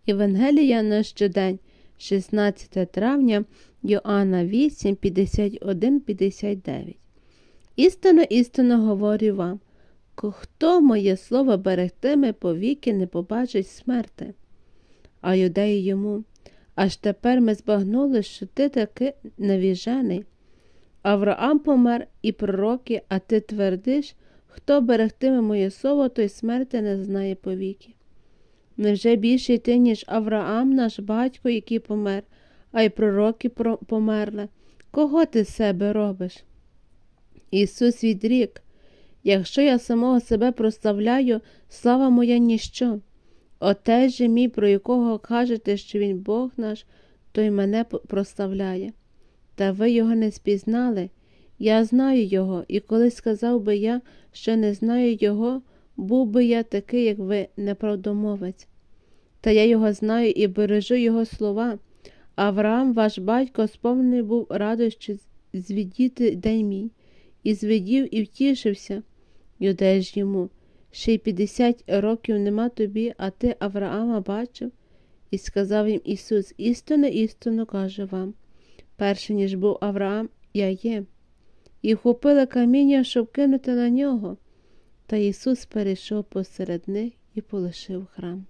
Євангелія на щодень, 16 травня, Йоанна 8, 51-59. Істинно, істинно говорю вам, хто моє слово берегтиме, повіки не побачить смерти. А юдеї йому: аж тепер ми збагнули, що ти таки навіжений. Авраам помер і пророки, а ти твердиш, хто берегтиме моє слово, той смерти не знає повіки. Невже більший ти, ніж Авраам, наш батько, який помер, а й пророки померли? Кого ти з себе робиш? Ісус відрік: якщо я самого себе прославляю, слава моя ніщо. Отець же мій, про якого кажете, що він Бог наш, той мене прославляє. Та ви його не спізнали. Я знаю його, і коли сказав би я, що не знаю його, був би я такий, як ви, неправдомовець. Та я його знаю і бережу його слова. Авраам, ваш батько, сповнений був радощі звідіти день мій, і звідів, і втішився. Юдей ж йому: ще й 50 років нема тобі, а ти Авраама бачив? І сказав їм Ісус: істинно, істинно кажу вам, перше, ніж був Авраам, я є. І вхопили каміння, щоб кинути на нього. Та Ісус перейшов посеред них і полишив храм.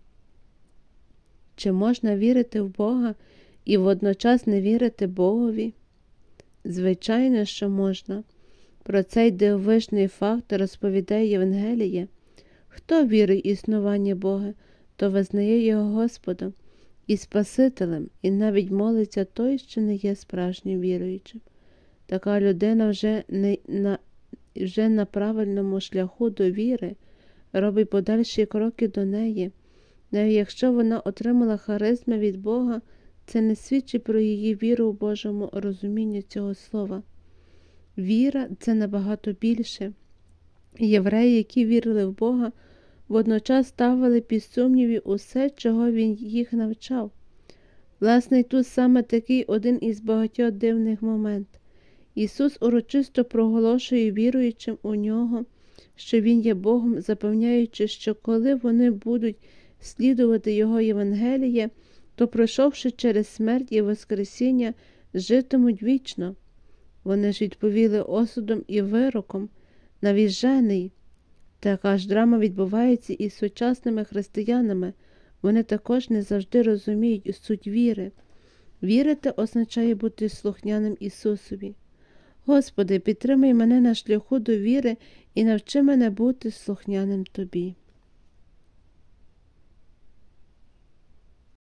Чи можна вірити в Бога і водночас не вірити Богові? Звичайно, що можна. Про цей дивовижний факт розповідає Євангеліє. Хто вірить в існування Бога, то визнає Його Господом і Спасителем, і навіть молиться той, що не є справжнім віруючим. Така людина вже на правильному шляху до віри, робить подальші кроки до неї. Навіть якщо вона отримала харизми від Бога, це не свідчить про її віру в Божому розумінні цього слова. Віра – це набагато більше. Євреї, які вірили в Бога, водночас ставили під сумніві усе, чого Він їх навчав. Власне, тут саме такий один із багатьох дивних моментів. Ісус урочисто проголошує віруючим у Нього, що Він є Богом, запевняючи, що коли вони будуть слідувати Його Євангеліє, то, пройшовши через смерть і воскресіння, житимуть вічно. Вони ж відповіли осудом і вироком: навіжений. Така ж драма відбувається і з сучасними християнами. Вони також не завжди розуміють суть віри. Вірити означає бути слухняним Ісусові. Господи, підтримай мене на шляху до віри і навчи мене бути слухняним Тобі.